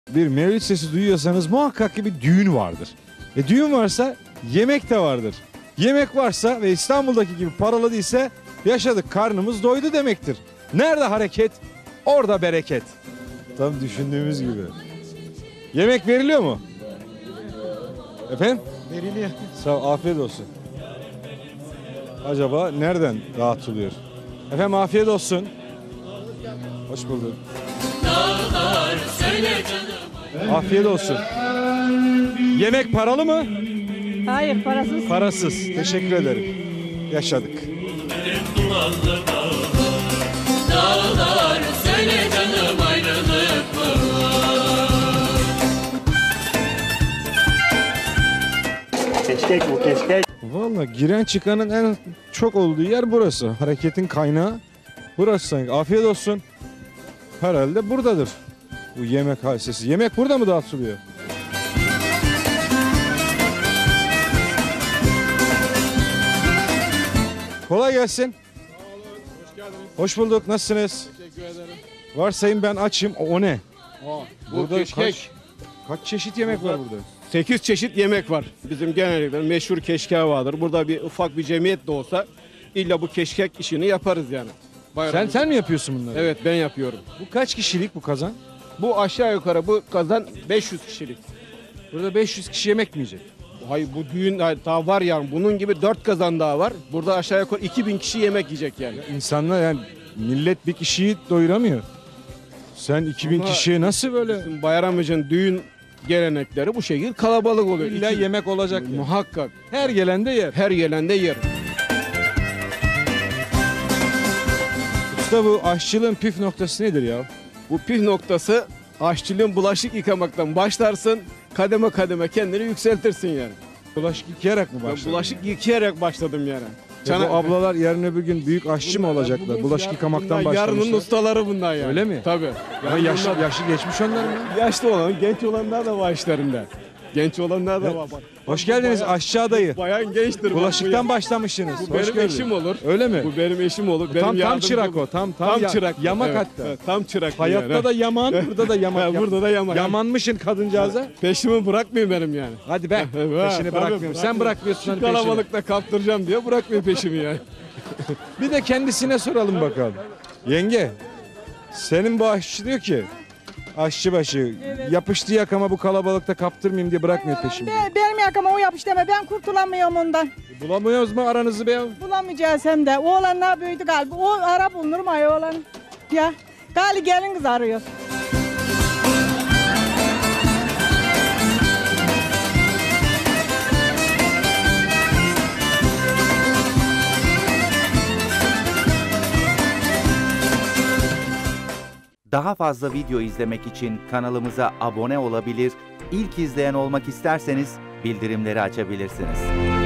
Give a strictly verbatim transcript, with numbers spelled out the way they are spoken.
Bir mevlid sesi duyuyorsanız muhakkak ki bir düğün vardır. E düğün varsa yemek de vardır. Yemek varsa ve İstanbul'daki gibi paralı değilse yaşadık, karnımız doydu demektir. Nerede hareket? Orada bereket. Tam düşündüğümüz gibi. Yemek veriliyor mu? Efendim? Veriliyor. Sağ ol, afiyet olsun. Acaba nereden dağıtılıyor? Efendim afiyet olsun. Hoş bulduk. Afiyet olsun. Yemek paralı mı? Hayır, parasız. Parasız. Teşekkür ederim. Yaşadık. Dağlar söyle canım, ayrılık mı? Keşkek bu, keşkek. Valla giren çıkanın en çok olduğu yer burası. Hareketin kaynağı burası sanki. Afiyet olsun. Herhalde buradadır bu yemek hadisesi. Yemek burada mı dağıtılıyor? Kolay gelsin. Sağ olun, hoş geldiniz. Hoş bulduk. Nasılsınız? Teşekkür ederim. Varsayın ben açım. O, o ne? Aa, bu Burada keşkek. kaç, kaç çeşit yemek var burada? sekiz çeşit yemek var. Bizim genellikle meşhur keşkek vardır. Burada bir ufak bir cemiyet de olsa illa bu keşkek işini yaparız yani. Sen Bayramda. sen mi yapıyorsun bunları? Evet, ben yapıyorum. Bu kaç kişilik bu kazan? Bu aşağı yukarı bu kazan beş yüz kişilik. Burada beş yüz kişi yemek mi yiyecek? Hayır, bu düğün daha var yani. Bunun gibi dört kazan daha var. Burada aşağı yukarı iki bin kişi yemek yiyecek yani. İnsanlar yani millet bir kişiyi doyuramıyor. Sen iki bin Ama kişiye nasıl böyle? Bizim bayram için düğün gelenekleri bu şekilde kalabalık oluyor. İlla İki- yemek olacak mı? Muhakkak. Her gelen de yer. Her gelen de yer. Usta bu aşçılığın püf noktası nedir ya? Bu püf noktası aşçılığın bulaşık yıkamaktan başlarsın, kademe kademe kendini yükseltirsin yani. Bulaşık yıkayarak mı Ben başladın? bulaşık yıkayarak başladım yani. Ya bu ablalar yarın öbür gün büyük aşçı mı olacaklar? Bugün- Bulaşık yar- yıkamaktan bunlar Yarının başlamışlar. ustaları bunlar yani. Öyle mi? Tabii. Ama Yani yaşlı, bunlar- yaşlı geçmiş onlar mı? yaşlı olan, genç olanlar da var işlerinde. Genç olanlar da Evet. var. Bak, Hoş bu geldiniz bayan- aşçı adayı. Bayan gençtir. Bulaşıktan bak, başlamışsınız. bu, bu Hoş benim geldin. eşim olur. Öyle mi? Bu benim eşim olur. Benim tam tam yardımcım- çırak o. Tam tam, Tam ya- çırak. Yamak Evet, hatta. evet, tam çırak. Hayatta yani. da yaman, burada da yamak. Ha, burada da yaman. Yamanmışın kadıncağıza. Peşimi bırakmıyor benim yani. Hadi be. Evet, Peşini tabii, bırakmıyorum. Sen bırakmıyorsun Şu hani peşini. kalabalıkta kaptıracağım diye bırakmıyor peşimi yani. Bir de kendisine soralım bakalım. Yenge, senin bu aşçı diyor ki, aşçıbaşı Evet. yapıştı yakama bu kalabalıkta kaptırmayayım diye bırakmıyor peşimi. Be, benim yakama o yapış deme, ben kurtulamıyorum ondan. Bulamıyoruz mu aranızı be? Bulamayacağız hem de. Oğlanlar büyüdü galiba. O ara bulunur mu ay oğlan? Ya gali gelin kız arıyor. Daha fazla video izlemek için kanalımıza abone olabilir, ilk izleyen olmak isterseniz bildirimleri açabilirsiniz.